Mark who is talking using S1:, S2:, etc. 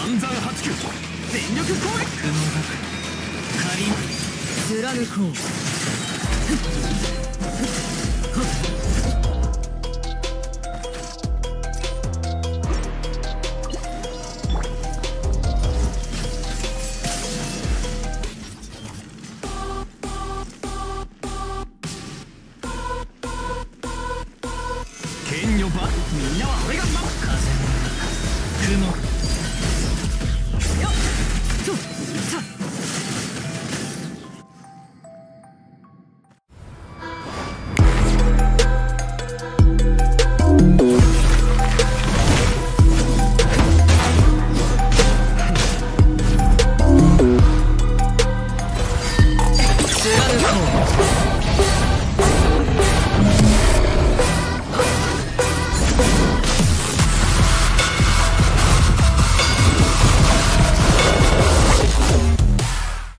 S1: 暗算8球全力攻撃。雲が仮貫こう。剣女ばみんなは俺が守る。風の中雲